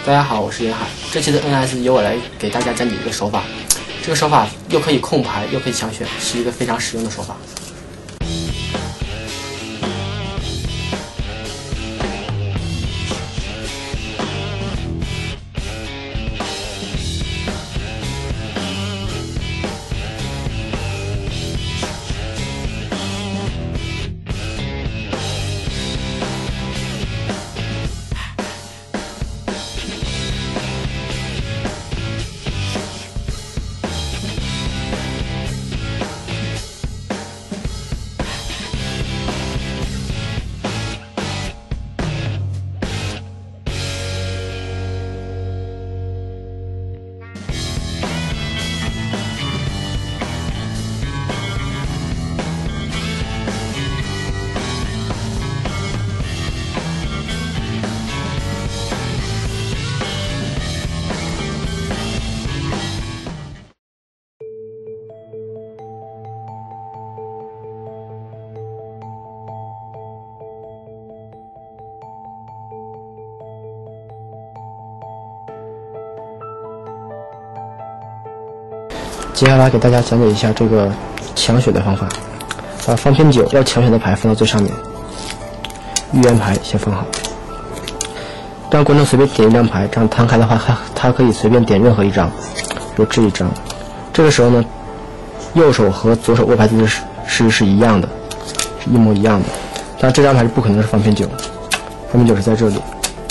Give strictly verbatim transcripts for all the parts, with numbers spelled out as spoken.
大家好，我是严海。这期的 N S 由我来给大家讲解一个手法，这个手法又可以控牌，又可以抢选，是一个非常实用的手法。 接下来给大家讲解一下这个抢选的方法。把方片九要抢选的牌放到最上面，预言牌先放好，让观众随便点一张牌，这样摊开的话，他他可以随便点任何一张，比如这一张。这个时候呢，右手和左手握牌姿势是是一样的，是一模一样的。但这张牌是不可能是方片九，方片九是在这里。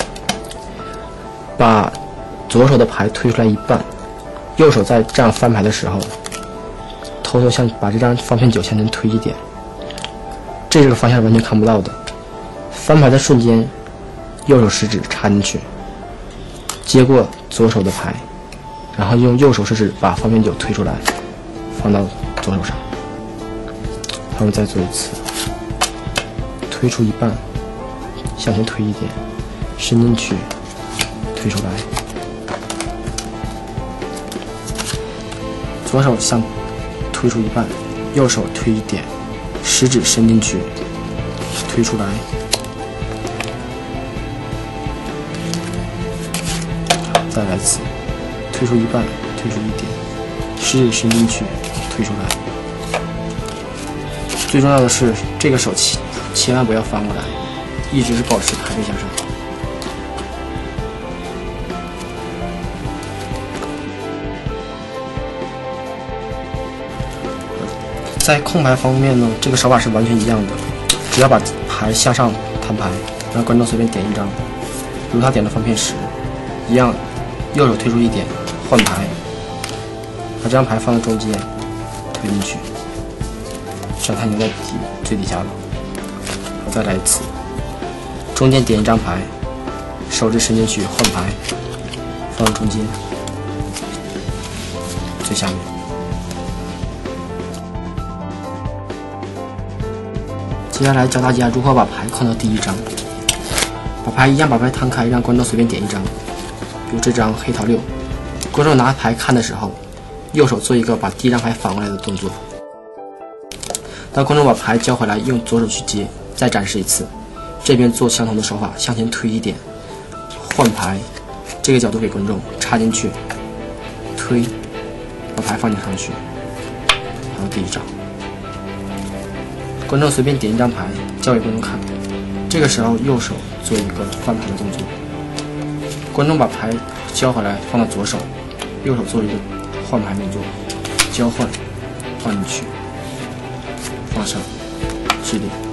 把左手的牌推出来一半。右手在这样翻牌的时候，偷偷向把这张方片九向前推一点，这个方向是完全看不到的。翻牌的瞬间，右手食指插进去，接过左手的牌，然后用右手食指把方片九推出来，放到左手上。然后再做一次，推出一半，向前推一点，伸进去，推出来。左手向推出一半，右手推一点，食指伸进去，推出来。再来一次，推出一半，推出一点，食指伸进去，推出来。最重要的是，这个手千千万不要翻过来，一直是保持牌背向上。在控牌方面呢，这个手法是完全一样的，只要把牌向上摊牌，让观众随便点一张，比如他点了方片十，一样，右手推出一点，换牌，把这张牌放在中间，推进去，这样他已经在底最底下了。我再来一次，中间点一张牌，手指伸进去换牌，放到中间，最下面。接下来教大家如何把牌看到第一张。把牌一样，把牌摊开，让观众随便点一张，比如这张黑桃六。观众拿牌看的时候，右手做一个把第一张牌反过来的动作。当观众把牌交回来，用左手去接，再展示一次。这边做相同的手法，向前推一点，换牌，这个角度给观众插进去，推，把牌放进上去，还有第一张。观众随便点一张牌，交给观众看。这个时候，右手做一个翻牌的动作。观众把牌交回来，放到左手，右手做一个换牌动作，交换，放进去，放上，指点。